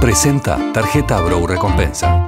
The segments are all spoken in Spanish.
presenta Tarjeta Brow Recompensa.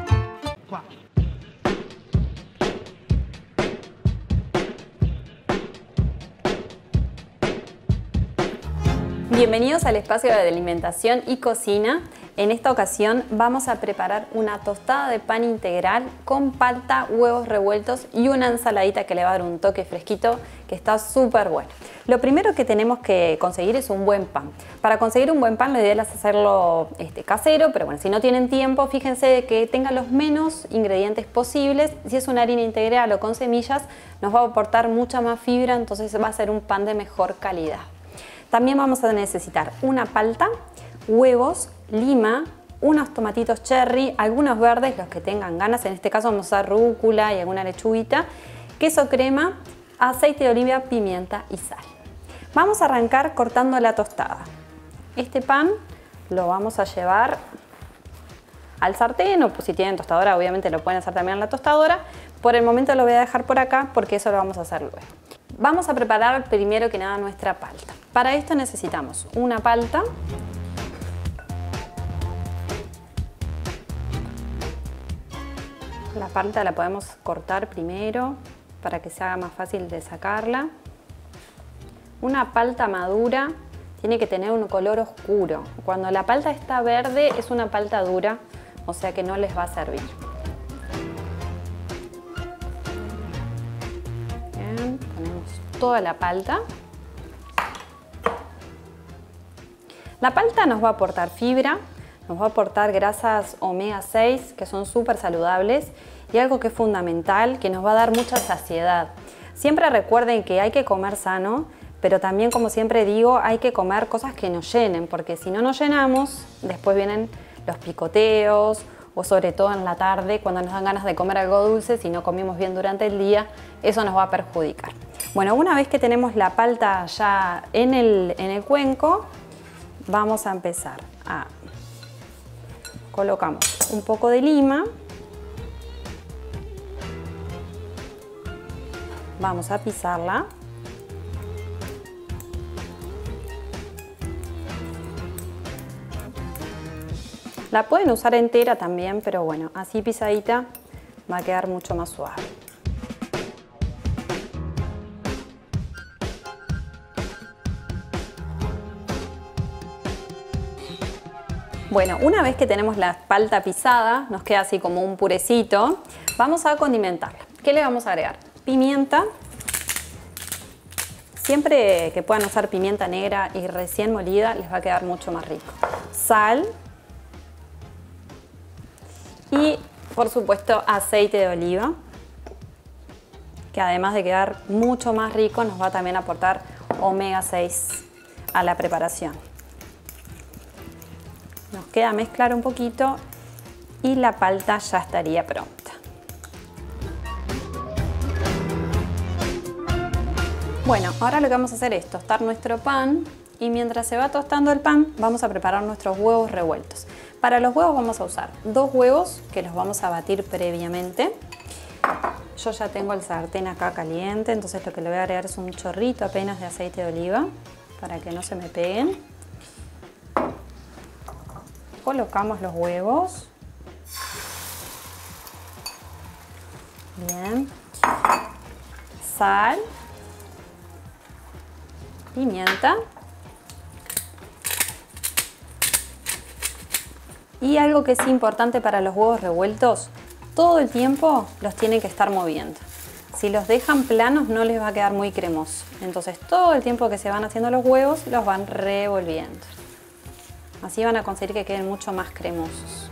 Bienvenidos al espacio de alimentación y cocina. En esta ocasión vamos a preparar una tostada de pan integral con palta, huevos revueltos y una ensaladita que le va a dar un toque fresquito que está súper bueno. Lo primero que tenemos que conseguir es un buen pan. Para conseguir un buen pan lo ideal es hacerlo casero, pero bueno, si no tienen tiempo, fíjense que tenga los menos ingredientes posibles. Si es una harina integral o con semillas, nos va a aportar mucha más fibra, entonces va a ser un pan de mejor calidad. También vamos a necesitar una palta, huevos, lima, unos tomatitos cherry, algunos verdes, los que tengan ganas. En este caso vamos a usar rúcula y alguna lechuguita, queso crema, aceite de oliva, pimienta y sal. Vamos a arrancar cortando la tostada. Este pan lo vamos a llevar al sartén, o si tienen tostadora obviamente lo pueden hacer también en la tostadora. Por el momento lo voy a dejar por acá porque eso lo vamos a hacer luego. Vamos a preparar primero que nada nuestra palta. Para esto necesitamos una palta, la palta la podemos cortar primero para que se haga más fácil de sacarla. Una palta madura tiene que tener un color oscuro. Cuando la palta está verde es una palta dura, o sea que no les va a servir. Bien, ponemos toda la palta. La palta nos va a aportar fibra, nos va a aportar grasas omega 6 que son súper saludables y algo que es fundamental, que nos va a dar mucha saciedad. Siempre recuerden que hay que comer sano, pero también, como siempre digo, hay que comer cosas que nos llenen, porque si no nos llenamos, después vienen los picoteos o sobre todo en la tarde cuando nos dan ganas de comer algo dulce, si no comimos bien durante el día, eso nos va a perjudicar. Bueno, una vez que tenemos la palta ya en el cuenco, vamos a empezar a colocamos un poco de lima, vamos a pisarla, la pueden usar entera también, pero bueno, así pisadita va a quedar mucho más suave. Bueno, una vez que tenemos la palta pisada, nos queda así como un purecito, vamos a condimentarla. ¿Qué le vamos a agregar? Pimienta. Siempre que puedan usar pimienta negra y recién molida, les va a quedar mucho más rico. Sal. Y, por supuesto, aceite de oliva, que además de quedar mucho más rico, nos va a también aportar omega 6 a la preparación. Nos queda mezclar un poquito y la palta ya estaría pronta. Bueno, ahora lo que vamos a hacer es tostar nuestro pan y mientras se va tostando el pan vamos a preparar nuestros huevos revueltos. Para los huevos vamos a usar 2 huevos que los vamos a batir previamente. Yo ya tengo el sartén acá caliente, entonces lo que le voy a agregar es un chorrito apenas de aceite de oliva para que no se me peguen. Colocamos los huevos. Bien. Sal. Pimienta. Y algo que es importante para los huevos revueltos, todo el tiempo los tienen que estar moviendo. Si los dejan planos no les va a quedar muy cremoso. Entonces todo el tiempo que se van haciendo los huevos los van revolviendo. Así van a conseguir que queden mucho más cremosos.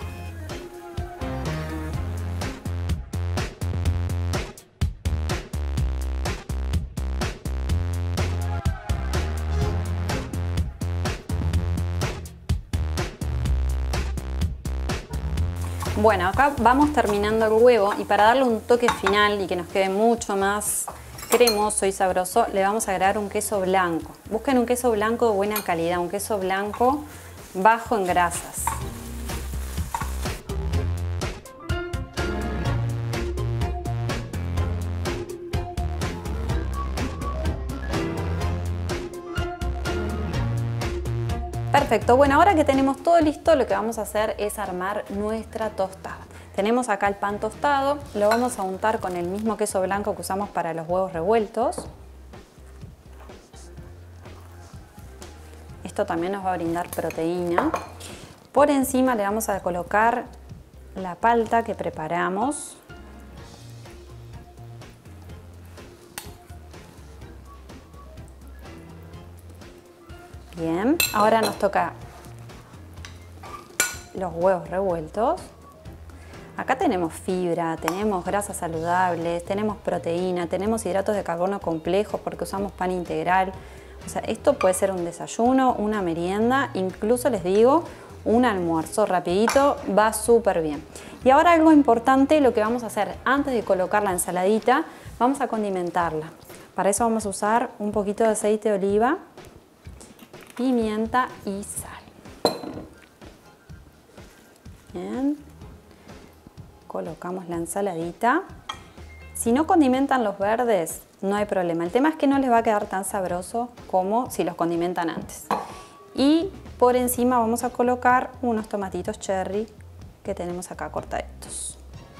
Bueno, acá vamos terminando el huevo y para darle un toque final y que nos quede mucho más cremoso y sabroso, le vamos a agregar un queso blanco. Busquen un queso blanco de buena calidad, un queso blanco bajo en grasas. Perfecto, bueno, ahora que tenemos todo listo, lo que vamos a hacer es armar nuestra tostada. Tenemos acá el pan tostado, lo vamos a untar con el mismo queso blanco que usamos para los huevos revueltos. Esto también nos va a brindar proteína. Por encima le vamos a colocar la palta que preparamos. Bien, ahora nos toca los huevos revueltos. Acá tenemos fibra, tenemos grasas saludables, tenemos proteína, tenemos hidratos de carbono complejos porque usamos pan integral. O sea, esto puede ser un desayuno, una merienda, incluso les digo, un almuerzo rapidito, va súper bien. Y ahora algo importante, lo que vamos a hacer antes de colocar la ensaladita, vamos a condimentarla. Para eso vamos a usar un poquito de aceite de oliva, pimienta y sal. Bien. Colocamos la ensaladita. Si no condimentan los verdes, no hay problema. El tema es que no les va a quedar tan sabroso como si los condimentan antes. Y por encima vamos a colocar unos tomatitos cherry que tenemos acá cortaditos.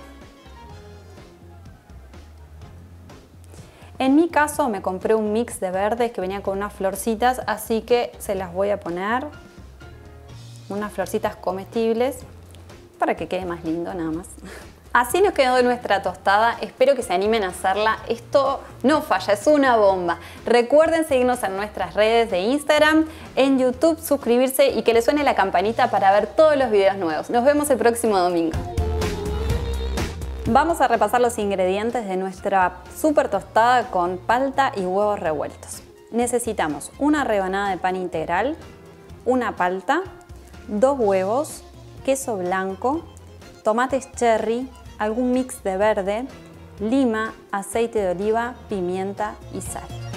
En mi caso me compré un mix de verdes que venía con unas florcitas, así que se las voy a poner, unas florcitas comestibles para que quede más lindo nada más. Así nos quedó nuestra tostada, espero que se animen a hacerla, esto no falla, es una bomba. Recuerden seguirnos en nuestras redes de Instagram, en YouTube, suscribirse y que les suene la campanita para ver todos los videos nuevos. Nos vemos el próximo domingo. Vamos a repasar los ingredientes de nuestra super tostada con palta y huevos revueltos. Necesitamos una rebanada de pan integral, una palta, 2 huevos, queso blanco, tomates cherry, algún mix de verde, lima, aceite de oliva, pimienta y sal.